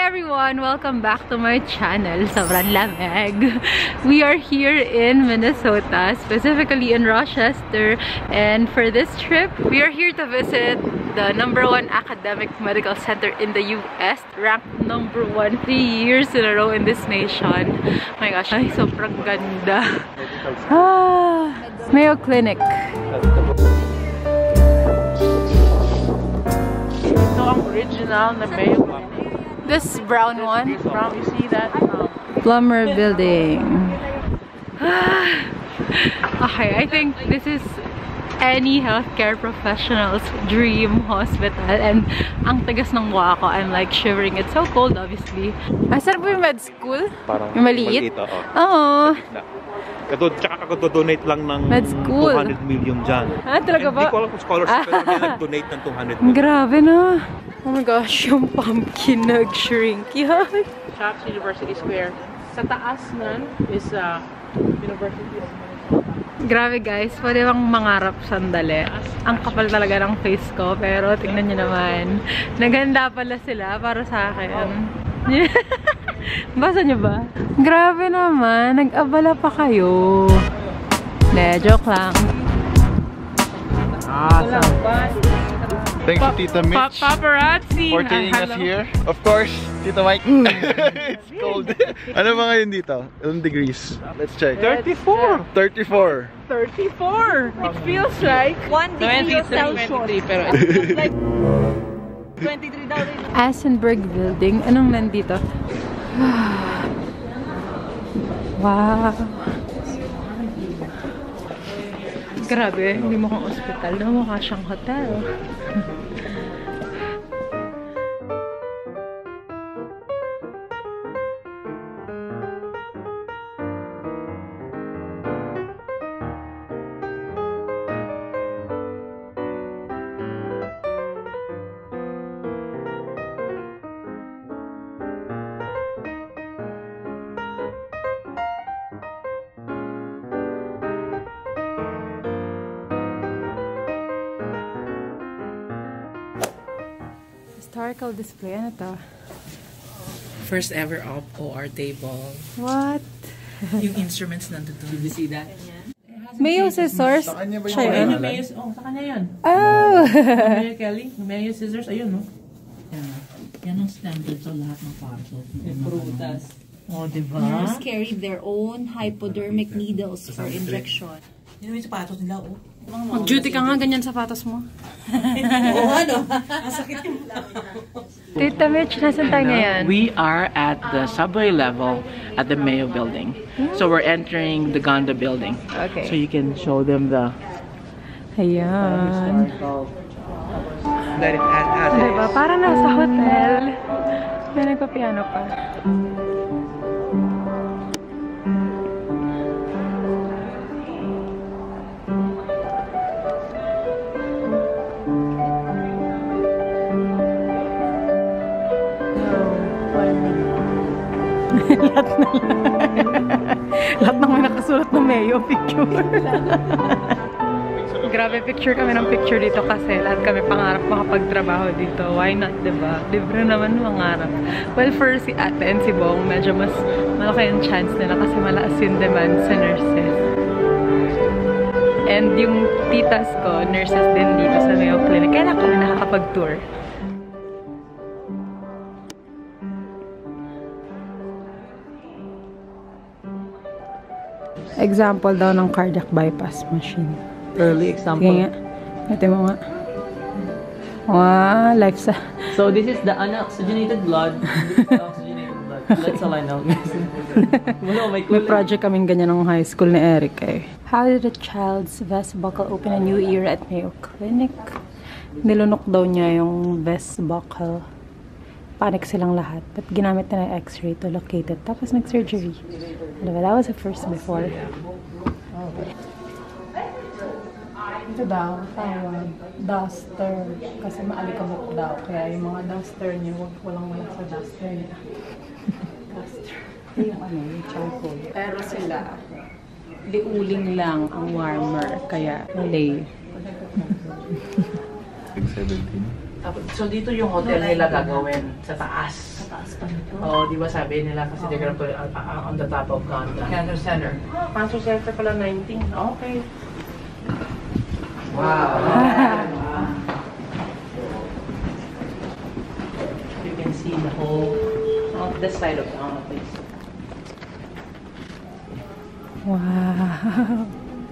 everyone! Welcome back to my channel. Sobrang lamig. We are here in Minnesota, specifically in Rochester. And for this trip, we are here to visit the #1 academic medical center in the US. Ranked #1 3 years in a row in this nation. Oh my gosh, ay, sobrang ganda. Mayo Clinic. Ito ang original na Mayo Clinic. This brown one. Brown, you see that? Plummer Building. Okay, I think this is any healthcare professional's dream hospital. And ang tagas ng mukha ko, I'm like shivering. It's so cold, obviously. Saan po yung med school? Parang yung maliit? Oo. Tsaka ako-donate lang ng med school. 200 million dyan. Talaga ba? Hindi ko alam kung scholarship, pero may nag-donate ng 200 million. Grabe na. Oh my gosh, yung pumpkin nag-shrink. Yan. Shops University Square. Sa taas nun is University of Minnesota. Grabe guys, pwede bang mangarap sandali. Ang kapal talaga ng face ko, pero tignan nyo naman. Naganda pala sila para sa akin. Basa nyo ba? Grabe naman, nag-abala pa kayo. Joke lang. Thank you, Tita Mitch, Paparazzi! for taking us here. Of course, Tita Mike. It's cold. Ano ba ngayon dito? Ilang degrees? Let's check. 34! 34. 34! It feels like 1 degree Celsius. pero It's like 23 daw rin. Asenberg Building. Anong nandito? Wow. Grabe, hindi mo kang ospital. Mukha siyang hotel. Historical display. Ano to? First ever OR table. What? Yung instruments nandun. Did you see that? Mayo scissors? Sa kanya ba Siya yun. yung Mayo, sa kanya yan. Oh! Mayo Kelly. Mayo scissors. Ayun, no? Yan ang standard sa lahat ng parcels. Prutas. Oh, diba? Nurses carried their own hypodermic needles for injection. Yun yung sapatos nila, oh. Mag-duty ka nga, ganyan sapatos mo. Oo, ano? Tita Mitch, nasan tayo ngayon? We are at the subway level at the Mayo building. So we're entering the Gonda building. Okay. So you can show them the Ayan. that it has Diba? Parang nasa hotel. May nagpa-piano pa. Lahat ng may nakasulat na Mayo picture. Grabe, picture kami ng picture dito kasi lahat kami pangarap makapagtrabaho dito. Why not, diba? Libre naman mangarap. Well, for si ate and si Bong, medyo mas malaki yung chance nila kasi malakas yung demand sa nurses. And yung titas ko, nurses din dito sa Mayo Clinic. Kaya lang kami nakakapag-tour. Example daw ng cardiac bypass machine. early example. Sige nga. Ito mo nga. Wow, life sa... So this is the unoxygenated blood. Oxygenated blood. Let's align now. May project kaming ganyan ng high school ni Eric eh. How did a child's vest buckle open a new era at Mayo Clinic? Nilunok daw niya yung vest buckle. Panic silang lahat. But ginamit na ng x-ray to locate it. Tapos nag-surgery. Diba? That was the first before. Ito daw, tawag, duster. Kasi maalikabok daw. Kaya yung mga duster niyo, walang wala sa duster niya. Duster. Yung ano, yung charcoal. Pero sila, liuling lang ang warmer. Kaya, lay. 17. So dito yung hotel nila gagawin sa taas. Sa taas pa nito. Oo, di ba sabi nila kasi they're gonna put it on the top of the cancer center. Cancer center pala 19. Okay. Wow. You can see the whole this side of the place. Wow.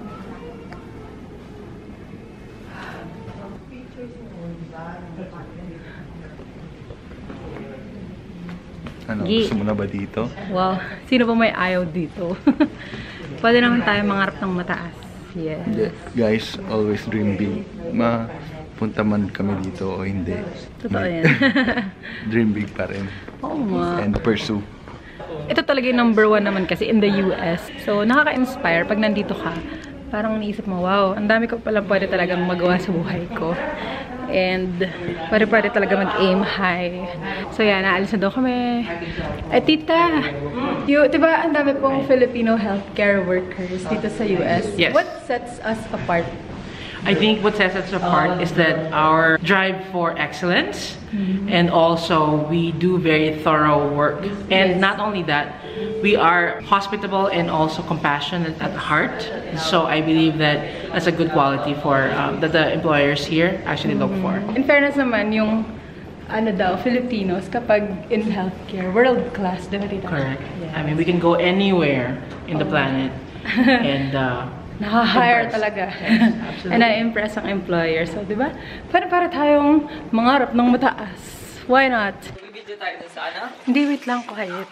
Ano, Gi. gusto mo na ba dito? Wow. Sino ba may ayaw dito? Pwede naman tayo mangarap ng mataas. Yes. Hindi. Guys, always dream big. Mapunta man kami dito o hindi. Totoo yan. Dream big pa rin. Oo nga. And pursue. Ito talaga yung number 1 naman kasi in the US. So, nakaka-inspire pag nandito ka. Parang naisip mo, wow, ang dami ko palang pwede talagang magawa sa buhay ko. And pwede talaga mag-aim high. So yan, naalis na daw kami. Eh, tita, diba ang dami pong Filipino healthcare workers dito sa US? Yes. What sets us apart? I think what sets us apart is that our drive for excellence, and also we do very thorough work. And not only that, we are hospitable and also compassionate at heart. So I believe that that's a good quality for that the employers here actually look for. In fairness naman, yung Filipinos kapag in healthcare, world class, diba tita? Correct. Yes. I mean, we can go anywhere in the planet, and Nakahire impress. talaga. Yes, absolutely. And na-impress ang employer. So, di ba? Para tayong mangarap ng mataas. Why not? Video tayo dun sa ano? Hindi, wait lang, quiet.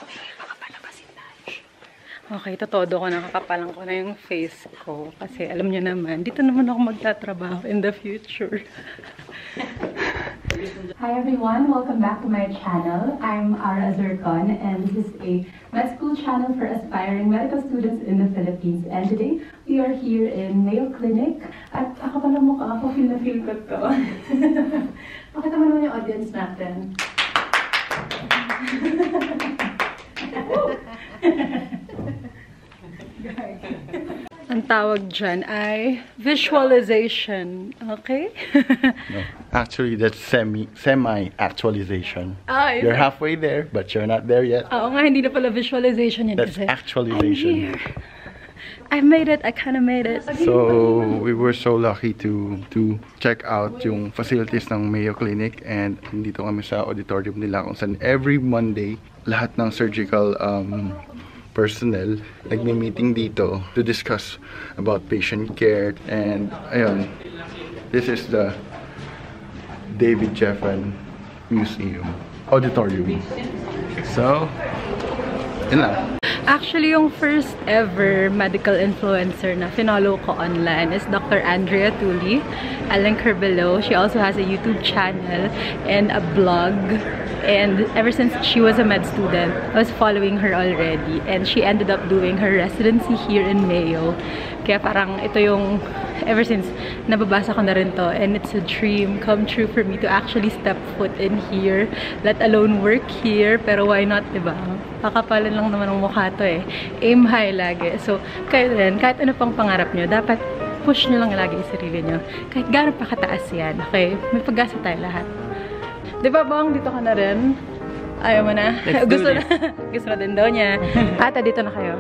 Okay, todo ko. Nakakapalang ko na yung face ko. Kasi alam niyo naman, dito naman ako magtatrabaho in the future. Hi everyone, welcome back to my channel. I'm Ara Zurcon and this is a med school channel for aspiring medical students in the Philippines. And today, we are here in Mayo Clinic. At ako pala mukha ako, feel na feel ko to. Pakita mo naman yung audience natin. Ang tawag dyan ay visualization. Okay? No, actually, that's semi-actualization. Yun. You're halfway there, but you're not there yet. Oo nga, hindi na pala visualization yun. That's kasi actualization. I'm here. I made it. I kind of made it. So, we were so lucky to check out yung facilities ng Mayo Clinic, and dito kami sa auditorium nila kung saan every Monday, lahat ng surgical personnel nagme-meeting dito to discuss about patient care. And ayun, this is the David Jeffan Museum Auditorium. So, yun lang. Actually, yung first ever medical influencer na finollow ko online is Dr. Andrea Tully. I'll link her below. She also has a YouTube channel and a blog. And ever since she was a med student, I was following her already. And she ended up doing her residency here in Mayo. Kaya parang ito yung, ever since, nababasa ko na rin to. And it's a dream come true for me to actually step foot in here. Let alone work here. Pero why not, diba? Pakapalan lang naman ang mukha to eh. Aim high lagi. So, kayo rin, kahit ano pang pangarap nyo, dapat push nyo lang lagi yung sarili nyo. Kahit gano'n pa kataas yan, okay? May pag-asa tayo lahat. Diba, Bong? Dito ka na rin? Ayaw mo na? Gusto na. Gusto na din daw niya. Ata, dito na kayo.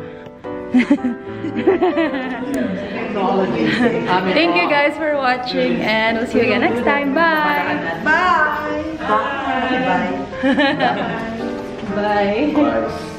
Thank you guys for watching and we'll see you again next time. Bye! Bye! Bye! Bye! Bye!